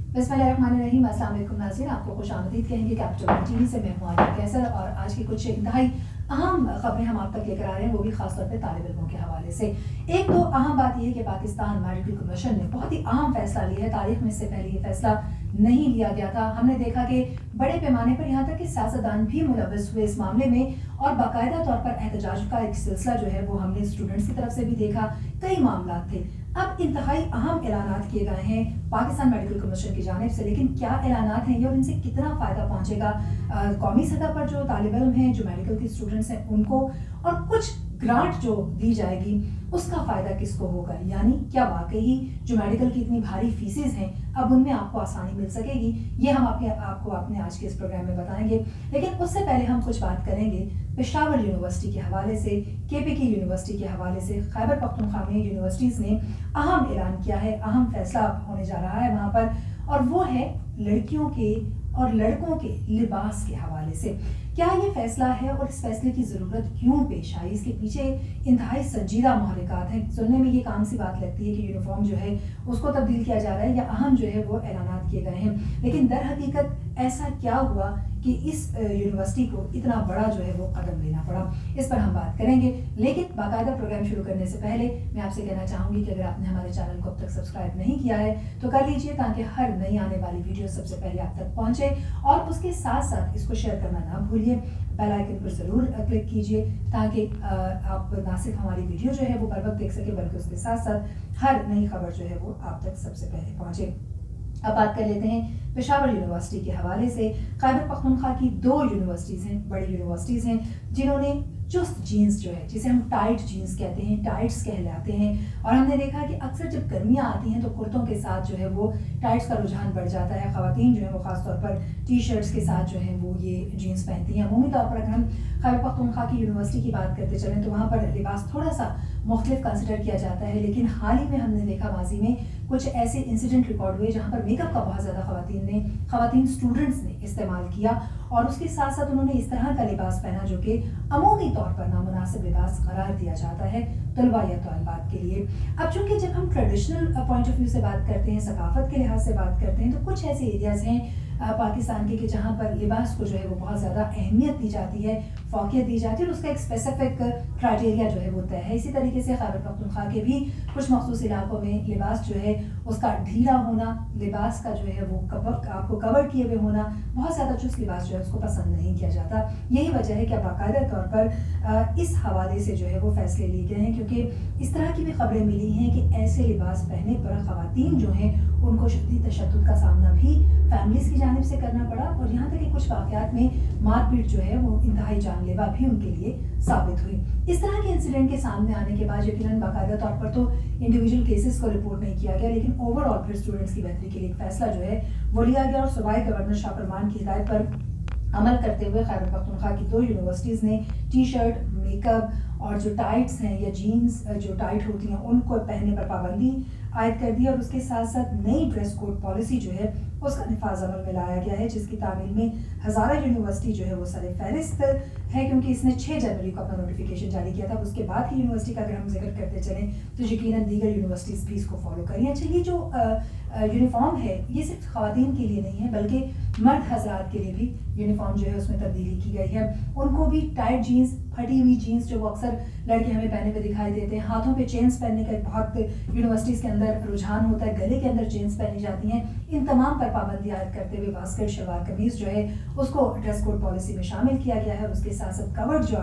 बिस्मिल्लाहिर्रहमानिर्रहीम। अस्सलाम वालेकुम नाज़रीन, आपको खुशामदीद कहेंगे कैपिटल टीवी से। मैं हूं आलिया कैसर और आज की कुछ इंतहाई अहम खबरें हम आप तक लेकर आ रहे हैं, वो भी खासतौर पे तालिब इल्मों के हवाले से। एक तो अहम बात यह है कि पाकिस्तान मेडिकल कमीशन ने बहुत ही अहम फैसला लिया है। तारीख में इससे पहले ये फैसला नहीं लिया गया था। हमने देखा कि बड़े पैमाने पर यहाँ तक कि सियासतदान भी मुलव्वस हुए इस मामले में और बाकायदा तौर पर एहतजाज का एक सिलसिला जो है वो हमने स्टूडेंट्स की तरफ से भी देखा। कई मामला थे। अब इंतहाई अहम ऐलानात किए गए हैं पाकिस्तान मेडिकल कमीशन की जानिब से, लेकिन क्या ऐलानात हैं ये और इनसे कितना फ़ायदा पहुंचेगा कौमी सतह पर जो तालिब इल्म हैं, जो मेडिकल के स्टूडेंट्स हैं उनको, और कुछ ग्रांट जो दी जाएगी उसका फ़ायदा किसको होगा, यानी क्या वाकई जो मेडिकल की इतनी भारी फीसेस हैं अब उनमें आपको आसानी मिल सकेगी, ये हम आपको अपने आज के इस प्रोग्राम में बताएंगे। लेकिन उससे पहले हम कुछ बात करेंगे पेशावर यूनिवर्सिटी के हवाले से, केपीके यूनिवर्सिटी के हवाले से। खैबर पख्तूनख्वा में यूनिवर्सिटीज़ ने अहम ऐलान किया है, अहम फैसला होने जा रहा है वहाँ पर, और वो है लड़कियों के और लड़कों के लिबास के हवाले से। क्या ये फैसला है और इस फैसले की ज़रूरत क्यों पेश आई, इसके पीछे इंतहाई संजीदा महरक़ात हैं। सुनने में ये काम सी बात लगती है कि यूनिफॉर्म जो है उसको तब्दील किया जा रहा है या अहम जो है वो ऐलानात किए गए हैं, लेकिन दर हकीकत ऐसा क्या हुआ कि इस यूनिवर्सिटी को इतना बड़ा जो है वो कदम लेना पड़ा, इस पर हम बात करेंगे। लेकिन बाकायदा प्रोग्राम शुरू करने से पहले मैं आपसे कहना चाहूँगी कि अगर आपने हमारे चैनल को अब तक सब्सक्राइब नहीं किया है तो कर लीजिए, ताकि हर नई आने वाली वीडियो सबसे पहले आप तक पहुँचे, और उसके साथ साथ इसको शेयर करना ना भूलिए। बेल आइकन पर ज़रूर क्लिक कीजिए ताकि आप ना सिर्फ हमारी वीडियो जो है वो बर वक्त देख सके, बल्कि उसके साथ साथ हर नई खबर जो है वो आप तक सबसे पहले पहुँचे। अब बात कर लेते हैं पेशावर यूनिवर्सिटी के हवाले से। खैबर पख्तूनख्वा की 2 यूनिवर्सिटीज़ हैं, बड़ी यूनिवर्सिटीज़ हैं, जिन्होंने चुस्त जीन्स जो है, जिसे हम टाइट जीन्स कहते हैं, टाइट्स कहलाते हैं, और हमने देखा कि अक्सर जब गर्मियाँ आती हैं तो कुर्तों के साथ जो है वो टाइट्स का रुझान बढ़ जाता है। ख़वातीन जो है वो ख़ासतौर पर टी शर्ट्स के साथ जो है वो ये जीन्स पहनती हैं। अमूमी तौर पर अगर हम खैबर पख्तूनख्वा की यूनिवर्सिटी की बात करते चलें तो वहाँ पर लिबास थोड़ा सा मुख्तलिफ कंसिडर किया जाता है, लेकिन हाल ही में हमने देखा माजी में कुछ ऐसे इंसिडेंट रिकॉर्ड हुए जहाँ पर मेकअप का बहुत ज़्यादा ख़वातीन स्टूडेंट्स ने इस्तेमाल किया, और उसके साथ साथ उन्होंने इस तरह का लिबास पहना जो कि अमूमी तौर पर नामुनासिब लिबास करार दिया जाता है तलबा या तालिबात के लिए। अब चूंकि जब हम ट्रेडिशनल पॉइंट ऑफ व्यू से बात करते हैं, सकाफत के लिहाज से बात करते हैं, तो कुछ ऐसे एरियाज़ हैं पाकिस्तान के कि जहाँ पर लिबास को जो है वो बहुत ज़्यादा अहमियत दी जाती है, फ़ौक़ियत दी जाती है, और उसका एक स्पेसिफिक क्राइटेरिया जो है वो तय है। इसी तरीके से खैबर पख्तूनख्वा के भी कुछ मखसूस इलाकों में लिबास जो है उसका ढीला होना, लिबास का जो है वो आपको कवर किए हुए होना, बहुत ज़्यादा चुस्त लिबास जो है उसको पसंद नहीं किया जाता। यही वजह है कि बाकायदा तौर पर इस हवाले से जो है वो फैसले लिए गए हैं, क्योंकि इस तरह की भी खबरें मिली हैं कि ऐसे लिबास पहनने पर ख़वातीन जो हैं उनको शदीद तशद्दुद का सामना भी फैमिलीज़ की जानिब से करना पड़ा, और यहाँ तक कि कुछ वाक़यात में मारपीट जो है वो इंतहाई जानलेवा भी उनके लिए साबित हुई। इस तरह के इंसिडेंट के सामने आने के बाद यकीनन बाकायदा तौर पर तो इंडिविजुअल केसेस को रिपोर्ट नहीं किया गया, लेकिन ओवरऑल फिर स्टूडेंट्स की बेहतरी के लिए एक फैसला जो है वो लिया गया, और सूबाई गवर्नर शाह फरमान की हिदायत पर अमल करते हुए खैबर पख्तूनख्वा की 2 यूनिवर्सिटीज़ ने टी शर्ट, मेकअप और जो टाइट्स हैं या जीन्स जो टाइट होती हैं उनको पहनने पर पाबंदी आयद कर दी, और उसके साथ साथ नई ड्रेस कोड पॉलिसी जो है उसका निफाज अमल में लाया गया है, जिसकी तामील में हज़ारा यूनिवर्सिटी जो है वो सर फहरिस्त है, क्योंकि इसने 6 जनवरी को अपना नोटिफिकेशन जारी किया था। उसके बाद की यूनिवर्सिटी का अगर हम जिक्र करते चलें तो यकीनन दीगर यूनिवर्सिटीज़ भी इसको फॉलो करें। अच्छा, ये जो यूनिफॉर्म है ये सिर्फ ख़वातीन के लिए नहीं है, बल्कि मर्द हजरात के लिए भी यूनिफॉर्म जो है उसमें तब्दीली की गई है। उनको भी टाइट जीन्स, फटी हुई जीन्स जो वो अक्सर लड़के हमें पहने हुए दिखाई देते हैं, हाथों पे चेन्स पहनने का बहुत यूनिवर्सिटीज़ के अंदर रुझान होता है, गले के अंदर चेन्स पहनी जाती हैं, इन तमाम पर पाबंदी आयद करते हुए बास्केट, शलवार कमीज़ जो है उसको ड्रेस कोड पॉलिसी में शामिल किया गया है, और उसके साथ साथ कवर्ड जो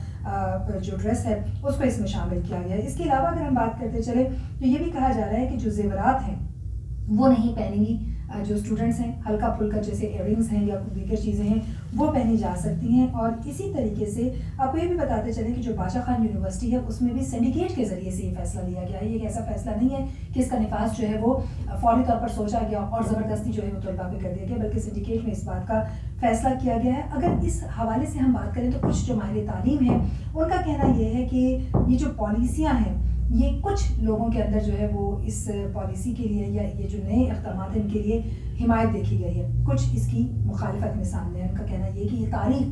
आपका जो ड्रेस है उसको इसमें शामिल किया गया है। इसके अलावा अगर हम बात करते चले तो ये भी कहा जा रहा है कि जो जेवरात हैं वो नहीं पहनेंगी, जो स्टूडेंट्स हैं हल्का फुल्का जैसे इयररिंग्स हैं या दीगर चीज़ें हैं वो पहनी जा सकती हैं। और इसी तरीके से आपको ये भी बताते चलें कि जो बादशाह खान यूनिवर्सिटी है उसमें भी सिंडिकेट के ज़रिए से ये फैसला लिया गया है। ये एक ऐसा फैसला नहीं है कि इसका निफाज जो है वो फौरी तौर पर सोचा गया और ज़बरदस्ती जो है वो तलबा पे कर दिया गया, बल्कि सिंडिकेट में इस बात का फैसला किया गया है। अगर इस हवाले से हम बात करें तो कुछ जो माहिर तालीम है उनका कहना ये है कि ये जो पॉलिसियाँ हैं ये कुछ लोगों के अंदर जो है वो इस पॉलिसी के लिए या ये जो नए इक़दामात हैं इनके लिए हिमायत देखी गई है, कुछ इसकी मुखालिफत में सामने है। उनका कहना ये कि ये तारीख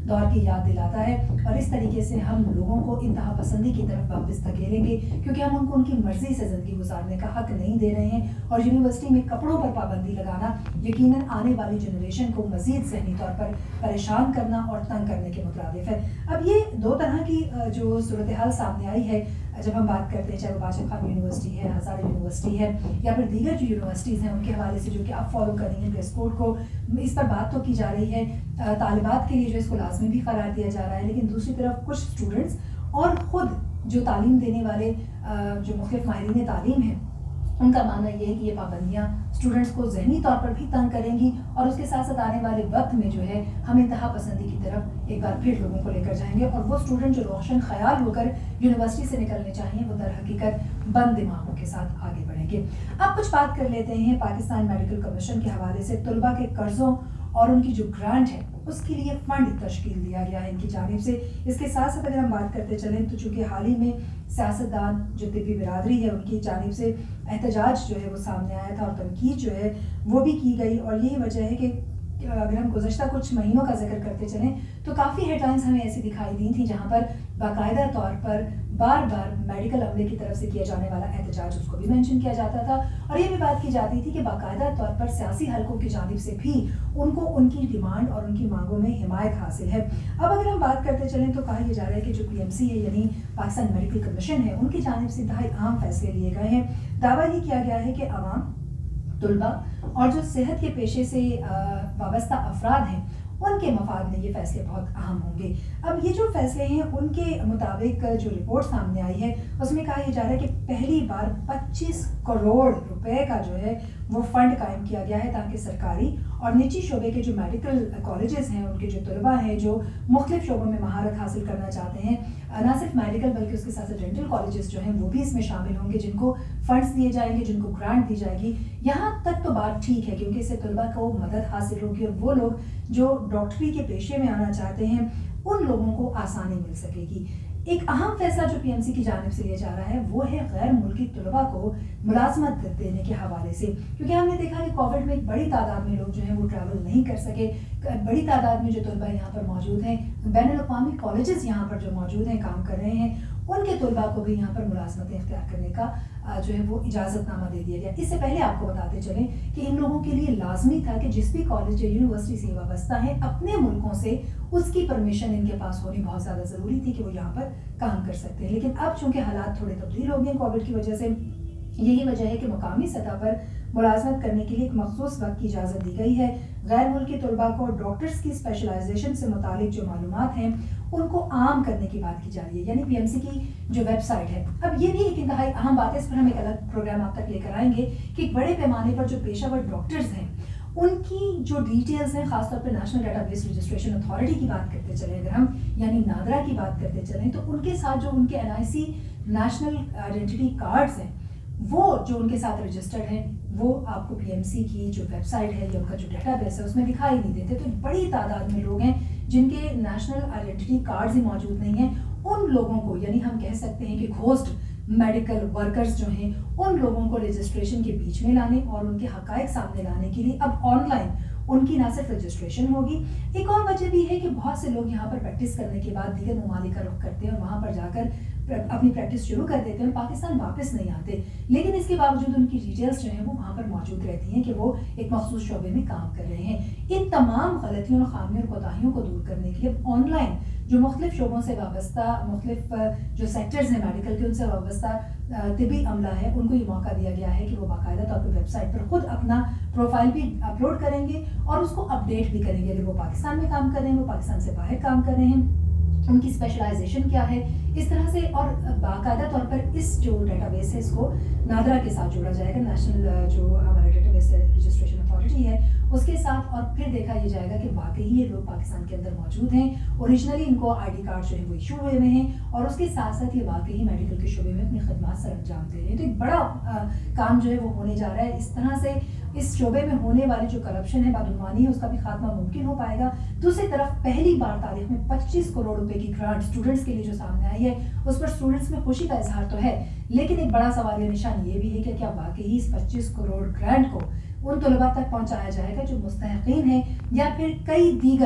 दौर की याद दिलाता है और इस तरीके से हम लोगों को इंतहा पसंदी की तरफ वापस धकेलेंगे, क्योंकि हम उनको उनकी मर्जी से ज़िंदगी गुजारने का हक नहीं दे रहे हैं। और यूनिवर्सिटी में कपड़ों पर पाबंदी लगाना यकीनन आने वाली जनरेशन को मज़ीद ज़हनी तौर पर परेशान करना और तंग करने के मुतरादिफ है। अब ये दो तरह की जो सूरत हाल सामने आई है जब हम बात करते हैं, चाहे वो बाशिक़ खान यूनिवर्सिटी है, हज़ारा यूनिवर्सिटी है, या फिर दीगर जो यूनिवर्सिटीज़ हैं उनके हवाले से जो कि आप फॉलो कर रही हैं ड्रेस कोड को, इस पर बात तो की जा रही है। तालिबात के लिए जो इसको लाजमी भी करार दिया जा रहा है, लेकिन दूसरी तरफ कुछ स्टूडेंट्स और ख़ुद जो तालीम देने वाले जो मुख्तलिफ माहिरीन तालीम हैं उनका मानना ये है कि ये पाबंदियाँ स्टूडेंट्स को ज़हनी तौर पर भी तंग करेंगी और उसके साथ साथ आने वाले वक्त में जो है हम इंतहा पसंदी की तरफ एक बार फिर लोगों को लेकर जाएंगे और वो स्टूडेंट जो रोशन ख्याल होकर यूनिवर्सिटी से निकलने चाहिए वो दर हकीकत बंद दिमागों के साथ आगे बढ़ेंगे। अब कुछ बात कर लेते हैं पाकिस्तान मेडिकल कमीशन के हवाले से। तलबा के कर्ज़ों और उनकी जो ग्रांट है उसके लिए फ़ंड तश्कील दिया गया है इनकी जानिब से। इसके साथ साथ अगर हम बात करते चलें तो चूँकि हाल ही में सियासतदान जो तिब्बी बिरादरी है उनकी जानिब से एहतजाज जो है वो सामने आया था और तनकीद जो है वो भी की गई। और यही वजह है कि अगर हम गुज़श्ता कुछ महीनों का जिक्र करते चलें तो काफ़ी हेडलाइंस हमें ऐसी दिखाई दी थी जहाँ पर बाकायदा तौर पर बार बार मेडिकल अमले की तरफ से किया जाने वाला एहतजाज उसको भी मेंशन किया जाता था और ये भी बात की जाती थी कि बाकायदा तौर पर सियासी हलकों की जानिब से भी उनको उनकी डिमांड और उनकी मांगों में हिमायत हासिल है। अब अगर हम बात करते चलें तो कहा यह जा रहा है कि जो PMC है यानी पाकिस्तान मेडिकल कमीशन है उनकी जानिब से इंतहाई अहम फैसले लिए गए हैं। दावा ये किया गया है कि अवाम, तुलबा और जो सेहत के पेशे से वाबस्ता अफराद हैं उनके मफाद में ये फैसले बहुत अहम होंगे। अब ये जो फैसले हैं उनके मुताबिक जो रिपोर्ट सामने आई है उसमें कहा यह जा रहा है कि पहली बार 25 करोड़ रुपए का जो है वो फंड कायम किया गया है ताकि सरकारी और निजी शोबे के जो मेडिकल कॉलेजेस हैं उनके जो तलबा हैं जो मुख्तलिफ शोबों में महारत हासिल करना चाहते हैं, ना सिर्फ मेडिकल बल्कि उसके साथ साथ डेंटल कॉलेजेस जो हैं वो भी इसमें शामिल होंगे जिनको फंड्स दिए जाएंगे, जिनको ग्रांट दी जाएगी। यहाँ तक तो बात ठीक है क्योंकि इससे तलबा को मदद हासिल होगी और वो लोग जो डॉक्टरी के पेशे में आना चाहते हैं उन लोगों को आसानी मिल सकेगी। एक अहम फैसला जो PMC की जानिब से लिया जा रहा है वो है गैर मुल्की तलबा को मुलाजमत देने के हवाले से, क्योंकि हमने देखा कि कोविड में एक बड़ी तादाद में लोग जो हैं वो ट्रैवल नहीं कर सके। बड़ी तादाद में जो तलबा यहाँ पर मौजूद हैं, बैनुल-अक़वामी कॉलेजेस यहाँ पर जो मौजूद हैं काम कर रहे हैं, उनके तलबा को भी यहाँ पर मुलाजमत इख्तियार करने का जो है वो इजाज़तनामा दे दिया गया। इससे पहले आपको बताते चलें कि इन लोगों के लिए लाजमी था कि जिस भी कॉलेज या यूनिवर्सिटी से वाबस्ता है अपने मुल्कों से उसकी परमिशन इनके पास होनी बहुत ज़्यादा ज़रूरी थी कि वो यहाँ पर काम कर सकते हैं। लेकिन अब चूँकि हालात थोड़े तब्दील हो गए कोविड की वजह से, यही वजह है कि मुकामी सतह पर मुलाजमत करने के लिए एक मखसूस वक्त की इजाज़त दी गई है। गैर मुल्की तलबा को डॉक्टर्स की स्पेशलाइजेशन से मुतालिक जो मालूमात हैं उनको आम करने की बात की जा रही है, यानी PMC की जो वेबसाइट है। अब ये भी एक इंतहाई अहम बात है, इस पर हम एक अलग प्रोग्राम आप तक लेकर आएंगे कि बड़े पैमाने पर जो पेशावर डॉक्टर्स हैं उनकी जो डिटेल्स हैं, खासतौर पर नेशनल डेटाबेस रजिस्ट्रेशन अथॉरिटी की बात करते चले अगर हम, यानी नादरा की बात करते चलें, तो उनके साथ जो उनके NIC नेशनल आइडेंटिटी कार्ड्स हैं वो जो उनके साथ रजिस्टर्ड हैं वो आपको PMC की जो वेबसाइट है या उनका जो डेटाबेस है उसमें दिखाई नहीं देते। तो बड़ी तादाद में लोग हैं जिनके नेशनल आइडेंटिटी कार्ड्स ही मौजूद नहीं हैं। उन लोगों को, यानी हम कह सकते हैं कि घोस्ट मेडिकल वर्कर्स जो हैं उन लोगों को रजिस्ट्रेशन के बीच में लाने और उनके हकायक सामने लाने के लिए अब ऑनलाइन उनकी ना सिर्फ रजिस्ट्रेशन होगी, एक और वजह भी है कि बहुत से लोग यहाँ पर प्रैक्टिस करने के बाद दीगर ममालिक का रुख करते हैं और वहाँ पर जाकर अपनी प्रैक्टिस शुरू कर देते हैं, पाकिस्तान वापस नहीं आते। लेकिन इसके बावजूद उनकी डिटेल्स जो हैं वो वहाँ पर मौजूद रहती हैं कि वो एक मखसूस शोबे में काम कर रहे हैं। इन तमाम गलतियों और खामियों और कोताहियों को दूर करने के लिए ऑनलाइन जो मुख्तलिफ शोबों से वाबस्ता, मुख्तलिफ जो सेक्टर्स हैं मेडिकल के उनसे वाबस्ता तिबी अमला है, उनको ये मौका दिया गया है कि वो बाकायदा तौर पर वेबसाइट पर खुद अपना प्रोफाइल भी अपलोड करेंगे और उसको अपडेट भी करेंगे। अगर वो पाकिस्तान में काम कर रहे हैं, वो पाकिस्तान से बाहर काम कर रहे हैं, उनकी स्पेशलाइजेशन क्या है, इस तरह से। और बाकायदा तौर पर इस जो डेटाबेस है इसको नादरा के साथ जोड़ा जाएगा, नेशनल जो हमारा डेटाबेस रजिस्ट्रेशन अथॉरिटी है उसके साथ, और फिर देखा यह जाएगा कि वाकई ये लोग पाकिस्तान के अंदर मौजूद हैं, ओरिजिनली इनको ID कार्ड जो है वो इशू हुए हुए हैं और उसके साथ साथ ये वाकई मेडिकल के शोबे में अपनी खदमात सर अंजाम दे रहे हैं। तो एक बड़ा काम जो है वो होने जा रहा है। इस तरह से इस शोबे में होने वाली जो करप्शन है, बदगुमानी है, उसका भी खात्मा मुमकिन हो पाएगा। दूसरी तरफ पहली बार तारीख में 25 करोड़ रुपए की ग्रांट स्टूडेंट्स के लिए जो सामने आई है उस पर स्टूडेंट्स में खुशी का इजहार तो है, लेकिन एक बड़ा सवाल या निशान ये भी है कि क्या वाकई इस 25 करोड़ ग्रांट को उन तलबा तक पहुंचाया जाएगा जो मुस्तहिकीन है, या फिर कई दीगर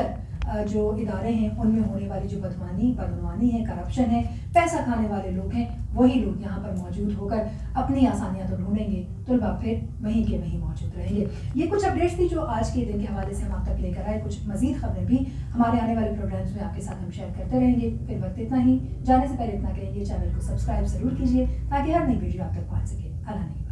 जो इदारे हैं उनमें होने वाली जो बदनवानी है, करप्शन है, पैसा खाने वाले लोग हैं, वही लोग यहाँ पर मौजूद होकर अपनी आसानियाँ तो ढूंढेंगे, तुलबा फिर वहीं के वहीं मौजूद रहेंगे। ये कुछ अपडेट्स थी जो आज के दिन के हवाले से हम आप तक लेकर आए। कुछ मजीद खबरें भी हमारे आने वाले प्रोग्राम्स में आपके साथ हम शेयर करते रहेंगे। फिर वक्त इतना ही, जाने से पहले इतना कहेंगे, चैनल को सब्सक्राइब जरूर कीजिए ताकि हर नई वीडियो आप तक पहुँच सके। अल्लाह।